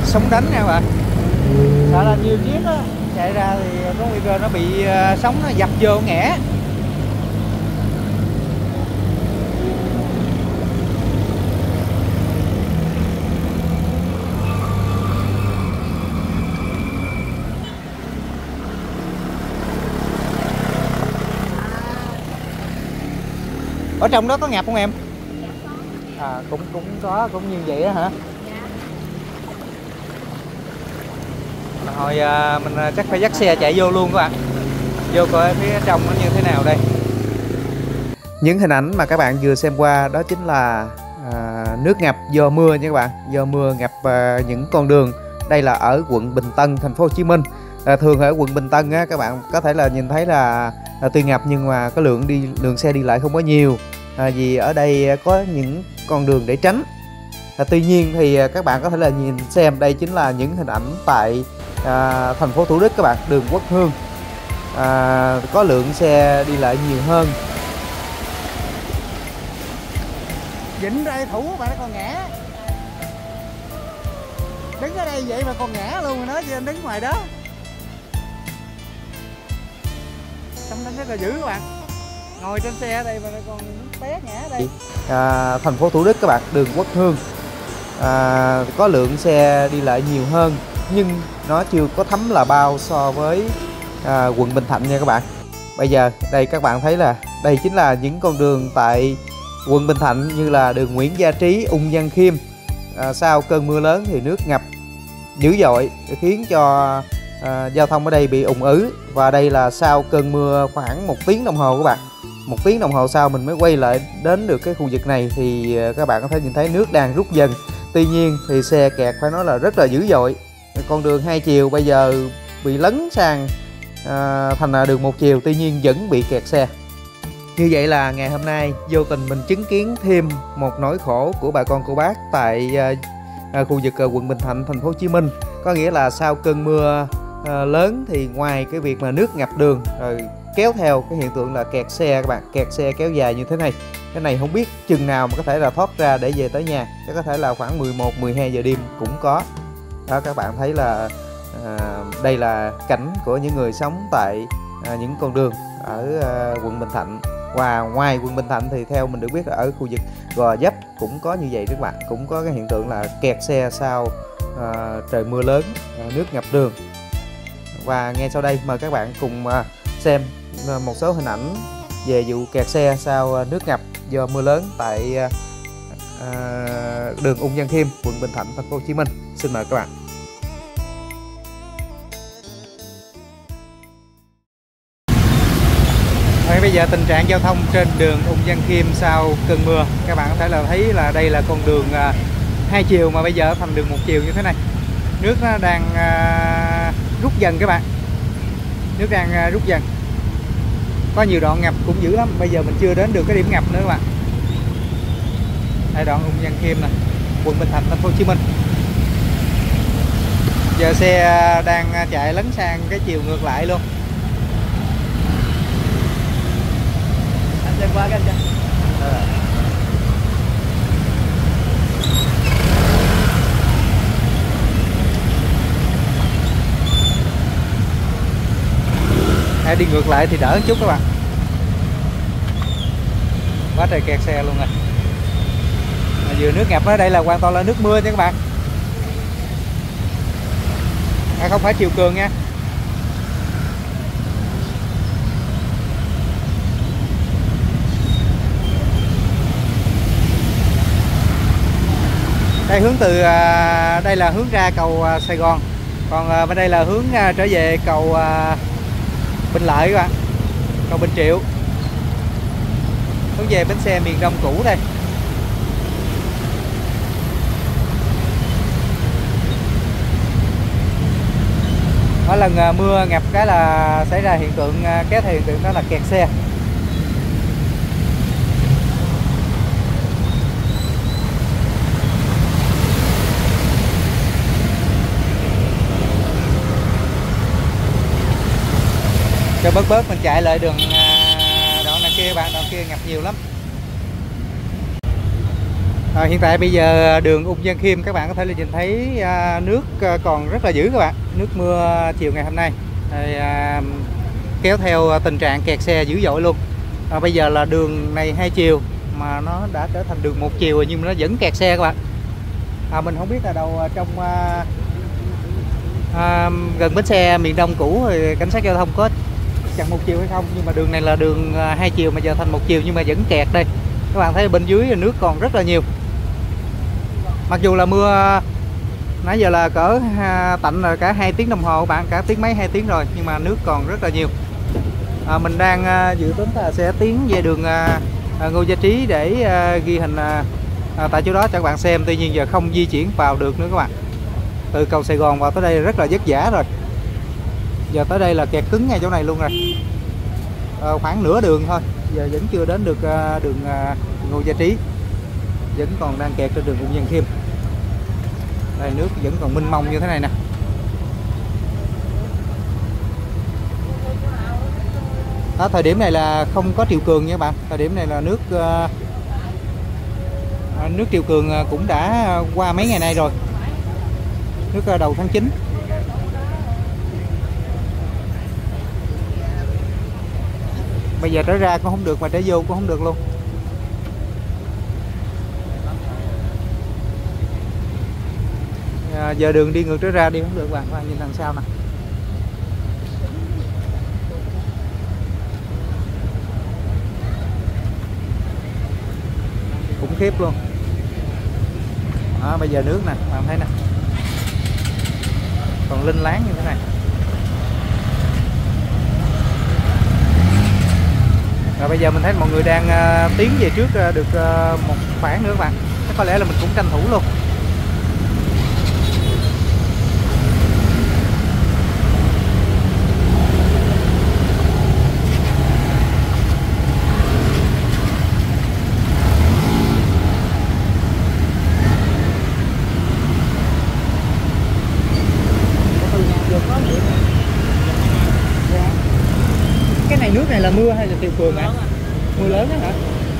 sóng đánh nha các bạn. Sợ là nhiều chiếc á chạy ra thì có nguy cơ nó bị sóng nó dập vô ngã. Ở trong đó có ngập không em? À, cũng có, cũng như vậy á hả? Hồi mình chắc phải dắt xe chạy vô luôn các bạn. Vô coi phía trong nó như thế nào đây. Những hình ảnh mà các bạn vừa xem qua đó chính là nước ngập do mưa nha các bạn. Do mưa ngập những con đường. Đây là ở quận Bình Tân, thành phố Hồ Chí Minh. Thường ở quận Bình Tân á, các bạn có thể là nhìn thấy là tuy ngập nhưng mà có lượng xe đi lại không có nhiều. Vì ở đây có những con đường để tránh. Tuy nhiên thì các bạn có thể là nhìn xem đây chính là những hình ảnh tại thành phố Thủ Đức các bạn, đường Quốc Hương. Có lượng xe đi lại nhiều hơn. Vịnh đây thủ mà nó còn ngã. Đứng ở đây vậy mà còn ngã luôn rồi đó, chứ anh đứng ngoài đó. Xong nó rất là dữ các bạn. Ngồi trên xe ở đây mà nó còn té ngã ở đây. Thành phố Thủ Đức các bạn, đường Quốc Hương. Có lượng xe đi lại nhiều hơn nhưng nó chưa có thấm là bao so với quận Bình Thạnh nha các bạn. Bây giờ đây các bạn thấy là đây chính là những con đường tại quận Bình Thạnh như là đường Nguyễn Gia Trí, Ung Văn Khiêm. Sau cơn mưa lớn thì nước ngập dữ dội khiến cho giao thông ở đây bị ùn ứ. Và đây là sau cơn mưa khoảng 1 tiếng đồng hồ các bạn. 1 tiếng đồng hồ sau mình mới quay lại đến được cái khu vực này thì các bạn có thể nhìn thấy nước đang rút dần. Tuy nhiên thì xe kẹt phải nói là rất là dữ dội. Con đường 2 chiều bây giờ bị lấn sang thành là đường 1 chiều, tuy nhiên vẫn bị kẹt xe. Như vậy là ngày hôm nay vô tình mình chứng kiến thêm một nỗi khổ của bà con cô bác tại khu vực quận Bình Thạnh, thành phố Hồ Chí Minh. Có nghĩa là sau cơn mưa lớn thì ngoài cái việc mà nước ngập đường rồi kéo theo cái hiện tượng là kẹt xe các bạn, kẹt xe kéo dài như thế này. Cái này không biết chừng nào mà có thể là thoát ra để về tới nhà, chắc có thể là khoảng 11-12 giờ đêm cũng có. Đó, các bạn thấy là đây là cảnh của những người sống tại những con đường ở quận Bình Thạnh. Và ngoài quận Bình Thạnh thì theo mình được biết là ở khu vực Gò Vấp cũng có như vậy các bạn, cũng có cái hiện tượng là kẹt xe sau trời mưa lớn, nước ngập đường. Và ngay sau đây mời các bạn cùng xem một số hình ảnh về vụ kẹt xe sau nước ngập do mưa lớn tại đường Ung Văn Khiêm, quận Bình Thạnh, thành phố Hồ Chí Minh. Xin mời các bạn. Bây giờ tình trạng giao thông trên đường Ung Văn Khiêm sau cơn mưa, các bạn có thể là thấy là đây là con đường 2 chiều mà bây giờ thành đường 1 chiều như thế này. Nước nó đang rút dần các bạn. Nước đang rút dần. Có nhiều đoạn ngập cũng dữ lắm. Bây giờ mình chưa đến được cái điểm ngập nữa các bạn. Đây đoạn Ung Văn Khiêm nè, quận Bình Thạnh, thành phố Hồ Chí Minh. Giờ xe đang chạy lấn sang cái chiều ngược lại luôn. Anh xem qua cái anh cho. Đi ngược lại thì đỡ một chút các bạn. Quá trời kẹt xe luôn rồi. Mà vừa nước ngập ở đây là hoàn toàn là nước mưa nha các bạn. Không phải chiều cường nha. Đây hướng từ đây là hướng ra cầu Sài Gòn, còn bên đây là hướng trở về cầu Bình Lợi các bạn, cầu Bình Triệu, hướng về bến xe miền Đông cũ đây. Mỗi lần mưa ngập cái là xảy ra hiện tượng kéo theo hiện tượng đó là kẹt xe. Cho bớt mình chạy lại đường đoạn đằng kia bạn, đoạn kia ngập nhiều lắm. Hiện tại bây giờ đường Ung Văn Khiêm các bạn có thể là nhìn thấy nước còn rất là dữ các bạn. Nước mưa chiều ngày hôm nay kéo theo tình trạng kẹt xe dữ dội luôn. Bây giờ là đường này hai chiều mà nó đã trở thành đường một chiều rồi, nhưng mà nó vẫn kẹt xe các bạn. Mình không biết là đâu trong gần bến xe miền Đông cũ thì cảnh sát giao thông có chặn một chiều hay không, nhưng mà đường này là đường hai chiều mà giờ thành một chiều nhưng mà vẫn kẹt đây. Các bạn thấy bên dưới nước còn rất là nhiều. Mặc dù là mưa nãy giờ là cỡ tạnh là cả 2 tiếng đồng hồ bạn, cả tiếng mấy 2 tiếng rồi, nhưng mà nước còn rất là nhiều. Mình đang dự tính là sẽ tiến về đường Ngô Gia Trí để ghi hình tại chỗ đó cho các bạn xem. Tuy nhiên giờ không di chuyển vào được nữa các bạn. Từ cầu Sài Gòn vào tới đây rất là vất vả rồi. Giờ tới đây là kẹt cứng ngay chỗ này luôn rồi. Khoảng nửa đường thôi, giờ vẫn chưa đến được đường Ngô Gia Trí, vẫn còn đang kẹt trên đường Ung Văn Khiêm. Đây nước vẫn còn mênh mông như thế này nè. Thời điểm này là không có triều cường nha các bạn. Thời điểm này là nước triều cường cũng đã qua mấy ngày nay rồi. Nước đầu tháng 9. Bây giờ trở ra cũng không được mà trở vô cũng không được luôn. Giờ đường đi ngược trở ra đi không được bạn nhìn đằng sau nè. Khủng khiếp luôn. Bây giờ nước nè, bạn thấy nè, còn linh láng như thế này. Rồi bây giờ mình thấy mọi người đang tiến về trước được một khoảng nữa các bạn. Chắc có lẽ là mình cũng tranh thủ luôn. Cái này nước này là mưa hay là triều cường ạ? Mưa lớn đó hả?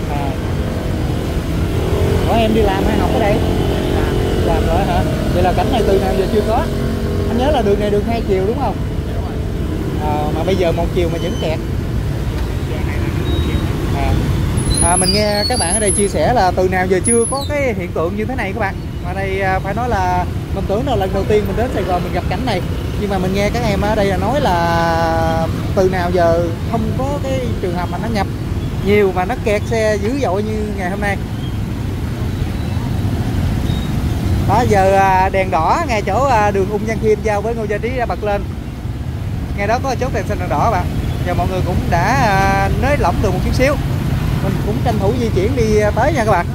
Ủa em đi làm hay học ở đây? Làm rồi hả? Vậy là cảnh này từ nào giờ chưa có? Anh nhớ là đường này đường hai chiều đúng không? Mà bây giờ một chiều mà vẫn kẹt. Mình nghe các bạn ở đây chia sẻ là từ nào giờ chưa có cái hiện tượng như thế này các bạn. Mà đây phải nói là mình tưởng là lần đầu tiên mình đến Sài Gòn mình gặp cảnh này, nhưng mà mình nghe các em ở đây là nói là từ nào giờ không có cái trường hợp mà nó ngập nhiều mà nó kẹt xe dữ dội như ngày hôm nay. Đó, giờ đèn đỏ ngay chỗ đường Ung Văn Khiêm giao với Ngô Gia Trí đã bật lên. Ngay đó có chốt đèn xanh đèn đỏ bạn. Giờ mọi người cũng đã nới lỏng được một chút xíu. Mình cũng tranh thủ di chuyển đi tới nha các bạn.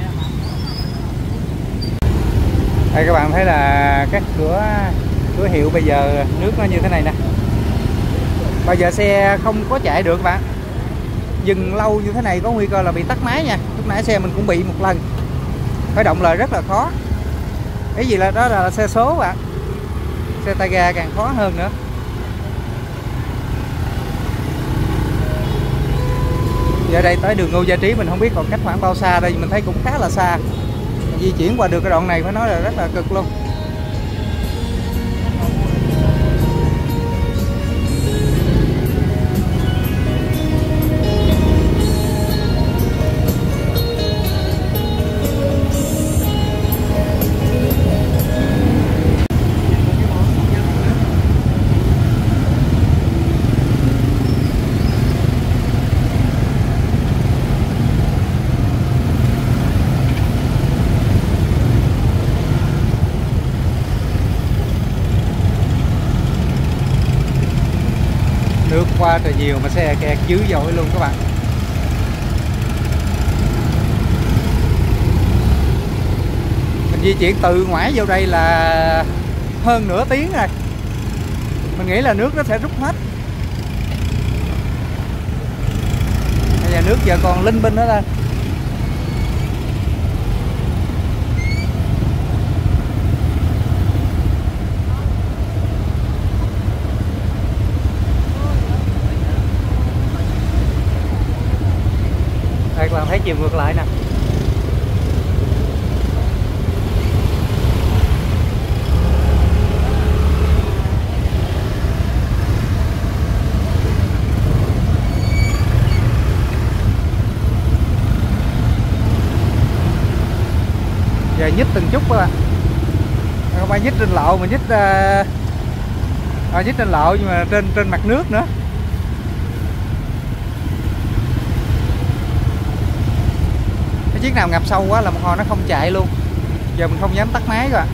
Đây các bạn thấy là các cửa hiệu bây giờ nước nó như thế này nè. Bây giờ xe không có chạy được các bạn. Dừng lâu như thế này có nguy cơ là bị tắt máy nha. Lúc nãy xe mình cũng bị một lần. Khởi động lại rất là khó. Cái gì là đó là xe số bạn. Xe tay ga càng khó hơn nữa. Giờ đây tới đường Ngô Gia Trí mình không biết còn cách khoảng bao xa đây, mình thấy cũng khá là xa. Di chuyển qua được cái đoạn này phải nói là rất là cực luôn. Nước qua trời nhiều mà xe kẹt dữ dội luôn các bạn. Mình di chuyển từ ngoài vô đây là hơn nửa tiếng rồi. Mình nghĩ là nước nó sẽ rút hết. Bây giờ nước giờ còn linh binh nữa lên. Đây các bạn thấy chiều ngược lại nè. Giờ nhích từng chút các bạn, không phải nhích trên lộ mà nhích nhích trên lộ nhưng mà trên mặt nước nữa. Cái chiếc nào ngập sâu quá là một hồi nó không chạy luôn. Giờ mình không dám tắt máy rồi.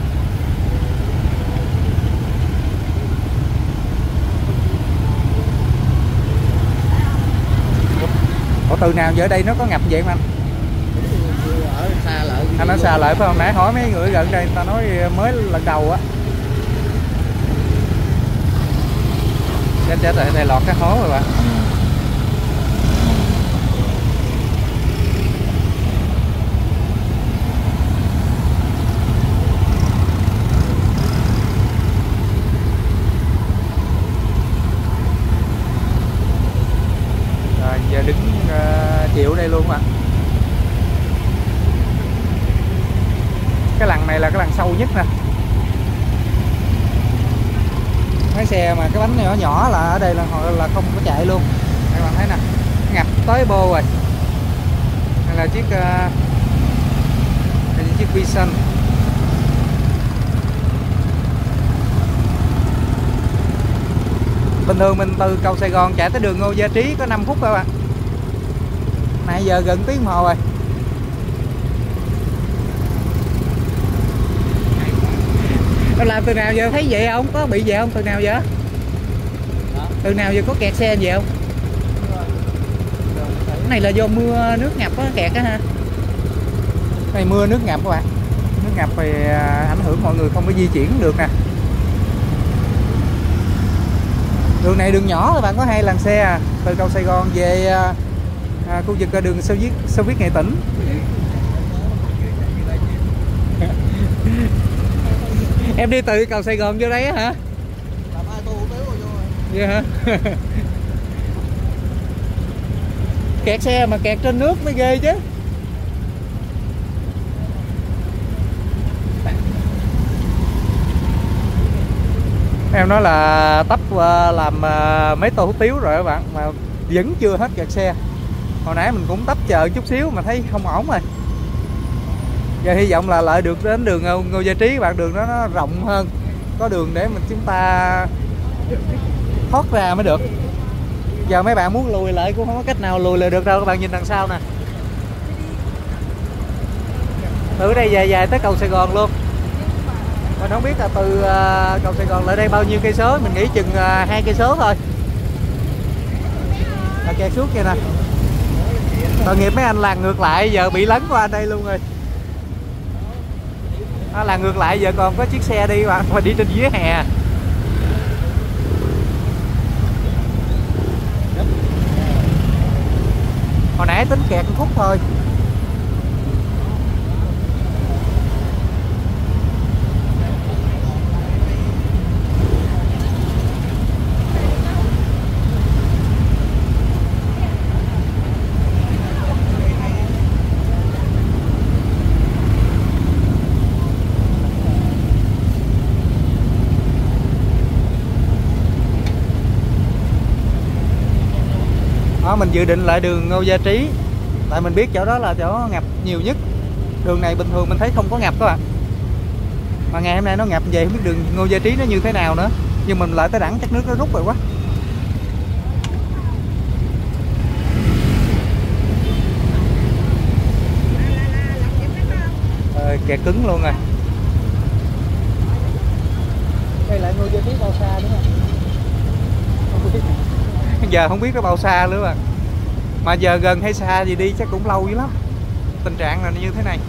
Ủa từ nào giờ ở đây nó có ngập vậy mà anh? Ở xa lợi. Anh nói xa lợi phải không? Nãy hỏi mấy người gần đây người ta nói mới lần đầu á. Chết rồi, đây lọt cái hố rồi bạn. Rồi giờ đứng chịu đây luôn mà. Cái lằn này là cái lằn sâu nhất nè. Mấy xe mà cái bánh nhỏ nhỏ là ở đây là họ là không có chạy luôn. Các bạn thấy nè, ngập tới bô rồi. Đây là chiếc Vision. Bình thường mình từ cầu Sài Gòn chạy tới đường Ngô Gia Trí có 5 phút các bạn. Nãy giờ gần tiếng đồng hồ rồi. Em làm từ nào giờ thấy vậy không? Có bị vậy không? Từ nào giờ? Từ nào giờ có kẹt xe vậy không? Cái này là do mưa nước ngập á, kẹt á ha. Cái này mưa nước ngập các bạn. Nước ngập thì ảnh hưởng mọi người không có di chuyển được nè. Đường này đường nhỏ các bạn, có 2 làn xe à. Từ cầu Sài Gòn về khu vực đường Xô Viết Nghệ Tĩnh. Em đi từ cầu Sài Gòn vô đây á hả? Làm 2 tô hủ tiếu rồi vô rồi. Vậy hả? Kẹt xe mà kẹt trên nước mới ghê chứ. Em nói là tấp làm mấy tô hủ tiếu rồi các bạn mà vẫn chưa hết kẹt xe. Hồi nãy mình cũng tấp chờ chút xíu mà thấy không ổn rồi. Giờ hy vọng là lại được đến đường Ngô Gia Trí các bạn, đường đó nó rộng hơn, có đường để chúng ta thoát ra mới được. Giờ mấy bạn muốn lùi lại cũng không có cách nào lùi lại được đâu, các bạn nhìn đằng sau nè. Từ đây dài tới cầu Sài Gòn luôn. Mình không biết là từ cầu Sài Gòn lại đây bao nhiêu cây số, mình nghĩ chừng 2 cây số thôi. Là kẹt suốt kia nè. Tội nghiệp mấy anh làng ngược lại giờ bị lấn qua đây luôn rồi. Làng ngược lại giờ còn có chiếc xe đi mà đi trên vỉa hè. Hồi nãy tính kẹt 1 phút thôi. Đó, mình dự định lại đường Ngô Gia Trí. Tại mình biết chỗ đó là chỗ ngập nhiều nhất. Đường này bình thường mình thấy không có ngập các bạn. Mà ngày hôm nay nó ngập vậy, không biết đường Ngô Gia Trí nó như thế nào nữa. Nhưng mình lại tới đẳng chắc nước nó rút rồi quá. Kẹt cứng luôn rồi. Đây lại Ngô Gia Trí bao xa đúng không? Không biết. Giờ không biết nó bao xa nữa mà. Mà giờ gần hay xa gì đi chắc cũng lâu dữ lắm. Tình trạng là như thế này.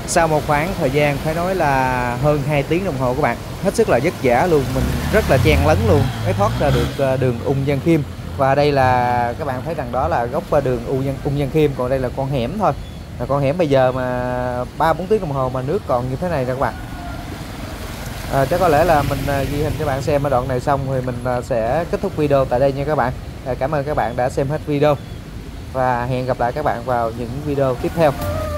Sau một khoảng thời gian phải nói là hơn 2 tiếng đồng hồ các bạn, hết sức là vất vả luôn, mình rất là chen lấn luôn mới thoát ra được đường Ung Văn Khiêm. Và đây là các bạn thấy rằng đó là góc đường Ung Văn Khiêm, còn đây là con hẻm thôi. Là con hẻm bây giờ mà 3-4 tiếng đồng hồ mà nước còn như thế này nè các bạn. Chắc có lẽ là mình ghi hình cho bạn xem ở đoạn này xong thì mình sẽ kết thúc video tại đây nha các bạn. Cảm ơn các bạn đã xem hết video và hẹn gặp lại các bạn vào những video tiếp theo.